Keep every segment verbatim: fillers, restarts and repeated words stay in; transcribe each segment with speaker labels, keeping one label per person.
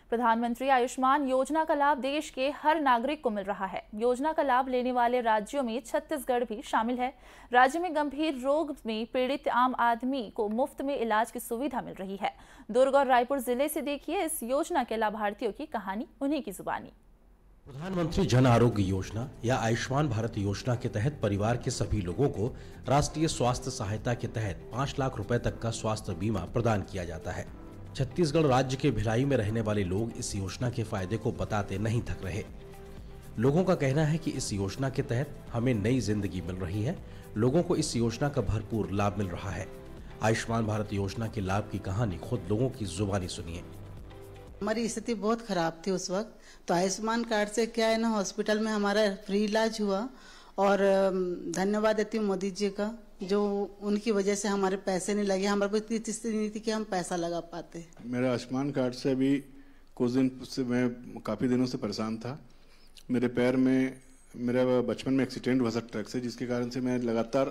Speaker 1: प्रधानमंत्री आयुष्मान योजना का लाभ देश के हर नागरिक को मिल रहा है। योजना का लाभ लेने वाले राज्यों में छत्तीसगढ़ भी शामिल है। राज्य में गंभीर रोग में पीड़ित आम आदमी को मुफ्त में इलाज की सुविधा मिल रही है। दुर्ग और रायपुर जिले से देखिए इस योजना के लाभार्थियों की कहानी, उन्हीं की जुबानी।
Speaker 2: प्रधानमंत्री जन आरोग्य योजना या आयुष्मान भारत योजना के तहत परिवार के सभी लोगों को राष्ट्रीय स्वास्थ्य सहायता के तहत पाँच लाख रुपए तक का स्वास्थ्य बीमा प्रदान किया जाता है। छत्तीसगढ़ राज्य के भिलाई में रहने वाले लोग इस योजना के फायदे को बताते नहीं थक रहे। लोगों का कहना है कि इस योजना के तहत हमें नई जिंदगी मिल रही है। लोगों को इस योजना का भरपूर लाभ मिल रहा है। आयुष्मान भारत योजना के लाभ की कहानी खुद लोगों की जुबानी सुनिए।
Speaker 3: हमारी स्थिति बहुत खराब थी उस वक्त, तो आयुष्मान कार्ड से क्या है ना, हॉस्पिटल में हमारा फ्री इलाज हुआ। और धन्यवाद देती हूँ मोदी जी का, जो उनकी वजह से हमारे पैसे नहीं लगे। हमारे को इतनी स्थिति नहीं थी कि हम पैसा लगा पाते।
Speaker 4: मेरा आयुष्मान कार्ड से अभी कुछ दिन से मैं काफ़ी दिनों से परेशान था। मेरे पैर में मेरा बचपन में एक्सीडेंट हुआ था ट्रक से, जिसके कारण से मैं लगातार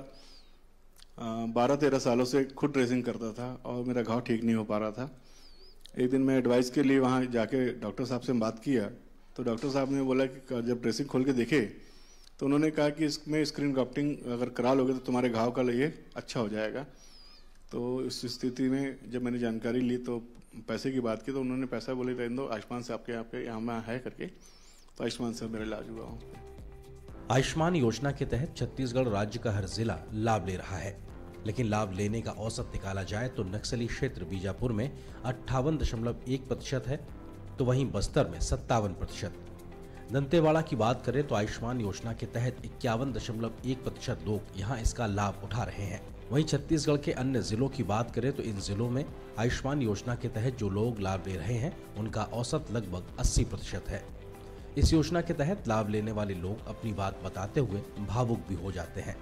Speaker 4: बारह तेरह सालों से खुद ड्रेसिंग करता था और मेरा घाव ठीक नहीं हो पा रहा था। एक दिन मैं एडवाइस के लिए वहाँ जाके डॉक्टर साहब से बात किया, तो डॉक्टर साहब ने बोला कि जब ड्रेसिंग खोल के देखे तो उन्होंने कहा कि इसमें स्क्रीन ग्राफ्टिंग अगर करा लोगे तो तुम्हारे घाव का लिए अच्छा हो जाएगा। तो इस स्थिति में जब मैंने जानकारी ली तो पैसे की बात की, तो उन्होंने पैसा बोले रहने दो, आयुष्मान से आपके यहाँ पे यहाँ में है करके, तो आयुष्मान से मेरा इलाज हुआ हूँ।
Speaker 2: आयुष्मान योजना के तहत छत्तीसगढ़ राज्य का हर जिला लाभ ले रहा है, लेकिन लाभ लेने का औसत निकाला जाए तो नक्सली क्षेत्र बीजापुर में अट्ठावन दशमलव एक प्रतिशत है, तो वहीं बस्तर में सत्तावन प्रतिशत। दंतेवाड़ा की बात करें तो आयुष्मान योजना के तहत इक्यावन दशमलव एक प्रतिशत लोग यहाँ इसका लाभ उठा रहे हैं। वहीं छत्तीसगढ़ के अन्य जिलों की बात करें तो इन जिलों में आयुष्मान योजना के तहत जो लोग लाभ ले रहे हैं उनका औसत लगभग अस्सी प्रतिशत है। इस योजना के तहत लाभ लेने वाले लोग अपनी बात बताते हुए भावुक भी हो जाते हैं।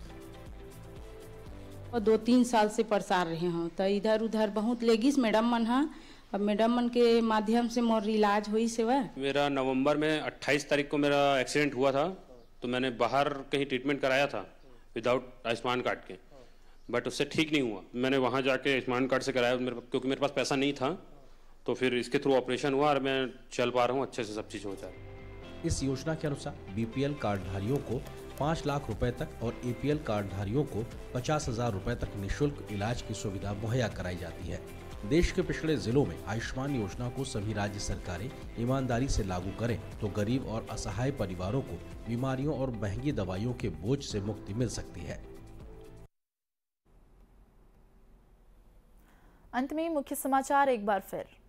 Speaker 5: और दो तीन साल से परेशान रहे हो, तो इधर उधर बहुत लेगीस मैडम मन हा, अब मैडम मन के माध्यम से मोर इलाज हुई सेवा।
Speaker 6: मेरा नवंबर में अट्ठाईस तारीख को मेरा एक्सीडेंट हुआ था, तो मैंने बाहर कहीं ट्रीटमेंट कराया था विदाउट आयुष्मान कार्ड के, बट उससे ठीक नहीं हुआ। मैंने वहाँ जाके आयुष्मान कार्ड से कराया, मेरे क्योंकि मेरे पास पैसा नहीं था, तो फिर इसके थ्रू ऑपरेशन हुआ और मैं चल पा रहा हूँ, अच्छे से सब चीज़ हो जाए।
Speaker 2: इस योजना के अनुसार बीपीएल कार्डधारियों को पाँच लाख रुपए तक और एपीएल कार्डधारियों को पचास हजार रुपए तक निःशुल्क इलाज की सुविधा मुहैया कराई जाती है। देश के पिछड़े जिलों में आयुष्मान योजना को सभी राज्य सरकारें ईमानदारी से लागू करें तो गरीब और असहाय परिवारों को बीमारियों और महंगी दवाइयों के बोझ से मुक्ति मिल सकती है।
Speaker 1: अंत में मुख्य समाचार एक बार फिर।